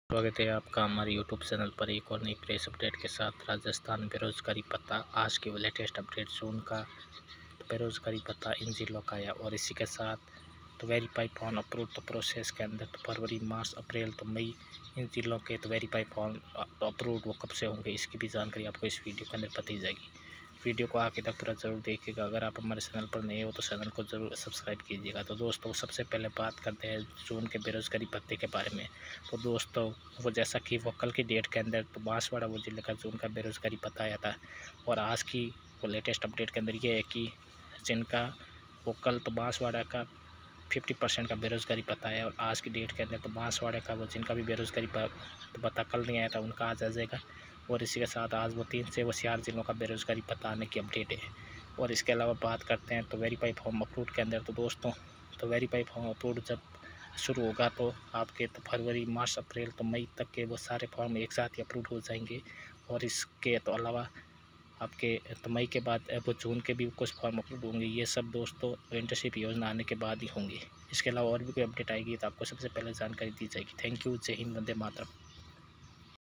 स्वागत है आपका हमारे यूट्यूब चैनल पर एक और नई प्रेस अपडेट के साथ। राजस्थान बेरोजगारी पता आज की वो लेटेस्ट अपडेट जून का बेरोजगारी पता इन जिलों का आया और इसी के साथ तो वेरीफाई फॉर्म अप्रूव तो प्रोसेस के अंदर तो फरवरी मार्च अप्रैल तो मई इन जिलों के तो वेरीफाई फॉर्म तो अप्रूव वो कब से होंगे इसकी भी जानकारी आपको इस वीडियो के अंदर पता ही जाएगी। वीडियो को आगे तक पूरा ज़रूर देखिएगा। अगर आप हमारे चैनल पर नए हो तो चैनल को ज़रूर सब्सक्राइब कीजिएगा। तो दोस्तों सबसे पहले बात करते हैं जून के बेरोजगारी भत्ते के बारे में। तो दोस्तों वो जैसा कि वो कल की डेट के अंदर तो बांसवाड़ा वो जिले का जून का बेरोजगारी भत्ता आया था और आज की वो लेटेस्ट अपडेट के अंदर ये है कि जिनका वो कल तो बांसवाड़ा का 50% का बेरोजगारी भत्ता है और आज की डेट के अंदर तो बांसवाड़ा का वो जिनका भी बेरोजगारी भत्ता कल नहीं आया था उनका आज आ जाएगा। और इसी के साथ आज वो 3 से वो 4 जिलों का बेरोजगारी भत्ता आने की अपडेट है। और इसके अलावा बात करते हैं तो वेरीफाई फॉर्म अप्रूव के अंदर तो दोस्तों तो वेरीफाई फॉर्म अप्रूव जब शुरू होगा तो आपके तो फरवरी मार्च अप्रैल तो मई तक के वो सारे फॉर्म एक साथ ही अप्रूव हो जाएंगे। और इसके तो अलावा आपके तो मई के बाद वो जून के भी कुछ फॉर्म अप्रूव होंगे। ये सब दोस्तों इंटर्नशिप योजना आने के बाद ही होंगे। इसके अलावा और भी कोई अपडेट आएगी तो आपको सबसे पहले जानकारी दी जाएगी। Thank you. जय हिंद, वंदे मातरम।